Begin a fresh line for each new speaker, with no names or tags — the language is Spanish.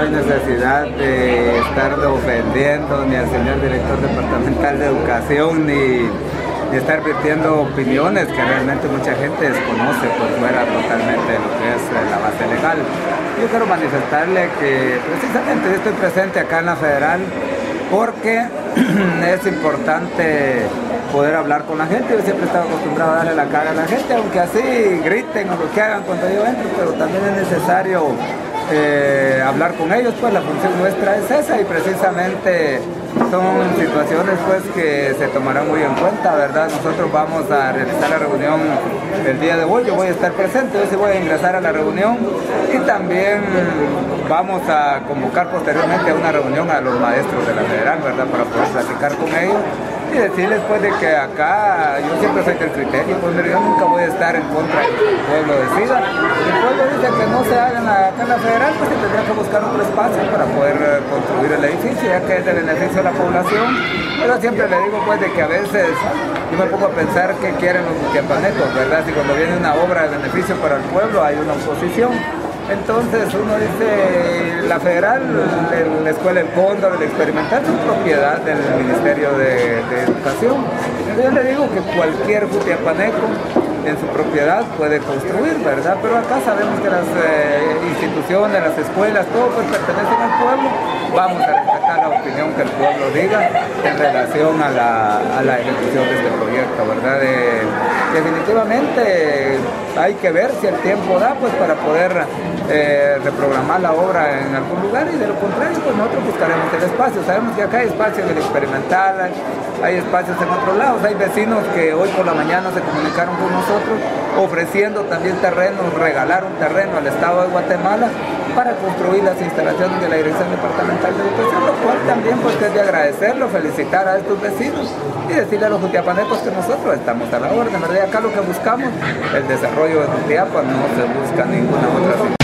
hay necesidad de estar ofendiendo ni al señor director departamental de educación, ni estar vertiendo opiniones que realmente mucha gente desconoce por fuera totalmente de lo que es la base legal. Yo quiero manifestarle que precisamente yo estoy presente acá en la Federal porque es importante poder hablar con la gente. Yo siempre he estado acostumbrado a darle la cara a la gente, aunque así griten o lo que hagan cuando yo entro, pero también es necesario hablar con ellos, pues la función nuestra es esa, y precisamente son situaciones pues que se tomarán muy en cuenta, ¿verdad? Nosotros vamos a realizar la reunión el día de hoy, yo voy a estar presente, yo sí voy a ingresar a la reunión, y también vamos a convocar posteriormente a una reunión a los maestros de la Federal, ¿verdad? Para poder platicar con ellos y decirles pues de que acá yo siempre soy del criterio, pues yo nunca voy a estar en contra de que el pueblo decida. Si el pueblo dice que no se haga acá en la Federal, pues se tendrá que buscar otro espacio para poder construir el edificio, ya que es de beneficio a la población. Pero siempre le digo pues de que a veces yo me pongo a pensar qué quieren los chiapanecos, ¿verdad? Si cuando viene una obra de beneficio para el pueblo hay una oposición. Entonces uno dice, la Federal, la Escuela El Cóndor, el Experimental, son propiedad del Ministerio de Educación. Entonces yo le digo que cualquier jutiapaneco en su propiedad puede construir, ¿verdad? Pero acá sabemos que las instituciones, las escuelas, todo pues pertenecen al pueblo. Vamos a respetar la opinión que el pueblo diga en relación a la ejecución de este proyecto, ¿verdad? Definitivamente hay que ver si el tiempo da pues para poder reprogramar la obra en algún lugar, y de lo contrario pues nosotros buscaremos el espacio. Sabemos que acá hay espacio en el Experimental, hay espacios en otros lados, hay vecinos que hoy por la mañana se comunicaron con nosotros ofreciendo también terrenos, regalar un terreno al Estado de Guatemala para construir las instalaciones de la Dirección Departamental de Educación, lo cual también pues es de agradecerlo, felicitar a estos vecinos y decirle a los jutiapanecos que nosotros estamos a la orden, ¿verdad? Acá lo que buscamos, el desarrollo de Jutiapa, no se busca ninguna otra situación.